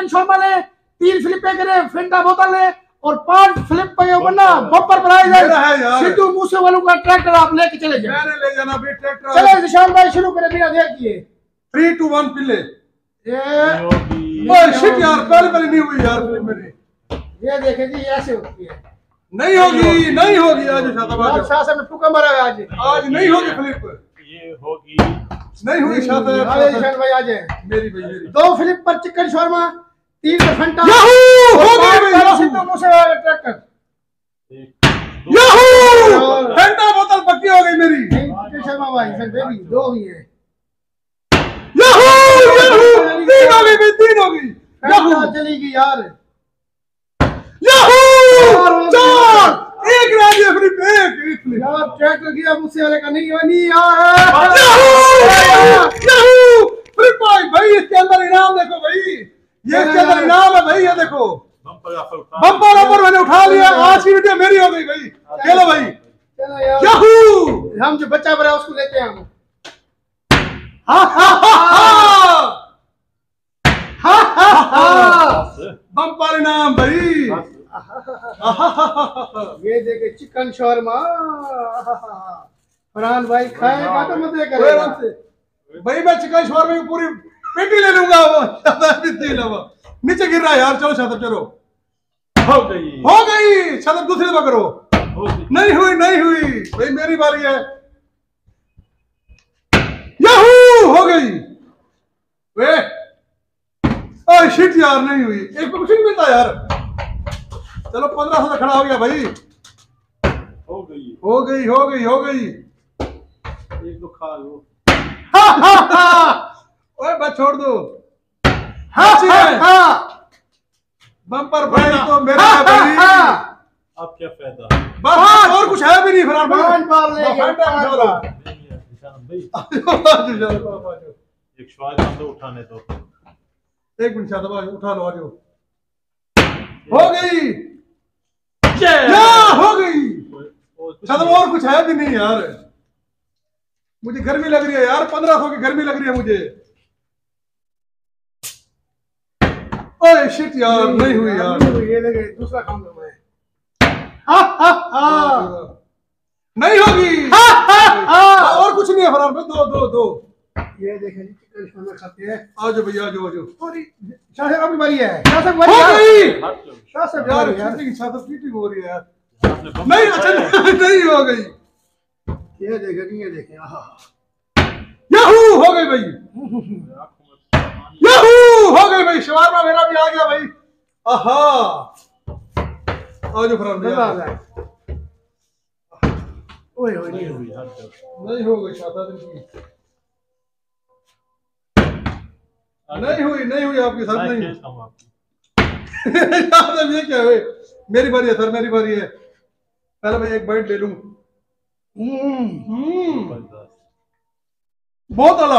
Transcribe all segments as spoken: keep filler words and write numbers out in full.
Chicken shawarma ले, तीन फ्लिपे करे फेंटा बोतल ले और पांच फ्लिप पे बनना बम्पर प्राइज है। सिद्धू मूसे वालों का ट्रैक्टर आप लेके चले जाए। मैंने ले जाना भाई ट्रैक्टर। चले निशान भाई शुरू करें बिना देखिए। थ्री टू वन पिले। ये ओए शिट यार पहले पहले नहीं हुई यार फिल्म मेरी। ये देखें जी ऐसे होती है। नहीं होगी नहीं होगी आज शाताबाद शासन में फूका मारा आज आज नहीं होगी फ्लिप। ये होगी नहीं हुई शाताबाद। आ निशान भाई आ जाए। मेरी भाई मेरी दो फ्लिप पर चिकन शॉर्मा, तीन पर फंटा, याहू हो गई भाई। सिद्धू मूसे वाला ट्रैक्टर याहू फंटा बोतल पक्की हो गई मेरी। चिकन शॉर्मा भाई सर बेबी दो ही है। याहू याहू तीन हो गई तीन हो गई। याहू चली गई यार। याहू चार एक राजी अपनी एक यार ट्रैक्टर गया मूसे वाले का नहीं नहीं यार। याहू याहू फ्लिप भाई भाई इसके अंदर इनाम देखो भाई। ये इसके अंदर इनाम है भाई। ये देखो बम्पर बम्पर मैंने उठा लिया। आज की वीडियो मेरी हो गई भाई। चलो भाई चलो यार याहू हम जो बच्चा बना उसको लेते हैं हम। हा हा हा हा बम्पर इनाम भाई। ये देखे चिकन शॉर्मा फरहान भाई खाएगा तो मजे करेगा। भाई मैं चिकन शॉर्मा की पूरी पेटी ले लूंगा। वो शायद नीचे गिर रहा है यार। चलो शायद चलो हो गई हो गई शायद दूसरी दफा करो। नहीं हुई नहीं हुई भाई मेरी बारी है। याहू हो गई। वे ओह शिट यार नहीं हुई। एक पे कुछ नहीं मिलता यार। चलो पंद्रह सौ खड़ा हो गया भाई। हो गई हो गई हो गई हो गई। एक तो खा लो। ओए बस छोड़ दो। बम्पर भाई तो मेरा है भाई। अब क्या फायदा बस और कुछ है भी नहीं फरार भाई। पाल लेंगे एक श्वास हम तो उठाने दो। एक मिनट शाताबाद उठा लो। आज हो गई या हो गई। शाताबाद और कुछ है भी नहीं यार। मुझे गर्मी लग रही है यार। पंद्रह सौ की गर्मी लग रही है मुझे। ओए शिट यार नहीं हुई यार। ये लगे दूसरा काम कर मैं। नहीं होगी। और कुछ नहीं है फरार में। दो दो दो ये देखें जी चिकन शॉर्मा खाते हैं। आ जाओ भैया आ जाओ आ जाओ। सॉरी शासन अपनी बारी है। शासन बारी हो गई शासन यार। यार चीटिंग शासन चीटिंग हो रही है यार। नहीं अच्छा नहीं हो गई। ये देखें ये देखें याहू हो गई भाई। याहू हो गई भाई। शवारमा मेरा भी आ गया भाई। आहा आ जाओ फरार भैया। ओए ओए नहीं हुई नहीं हो गई शाताबाद की। नहीं हुई नहीं हुई आपके साथ नहीं। ये क्या है। मेरी बारी है सर मेरी बारी है। पहले भाई एक बाइट ले लूं। बहुत आला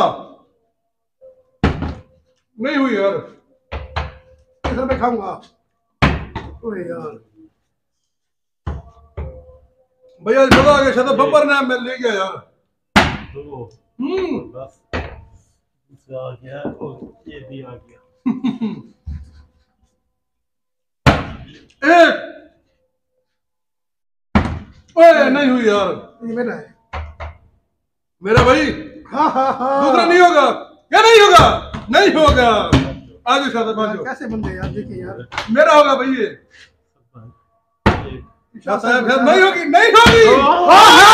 नहीं हुई यार। इधर मैं खाऊंगा। ओए यार भैया मजा आ गया। शायद बम्पर ने मैं ले गया यार। हम्म बस दूसरा आ गया और ये भी आ गया। एक ओए नहीं हुई यार। ये मेरा है मेरा भाई। हाँ हाँ हाँ दूसरा नहीं होगा। क्या नहीं होगा नहीं होगा। आज शाताबाद कैसे बंदे यार देखिए यार। मेरा होगा भाई ये। नहीं होगी नहीं होगी।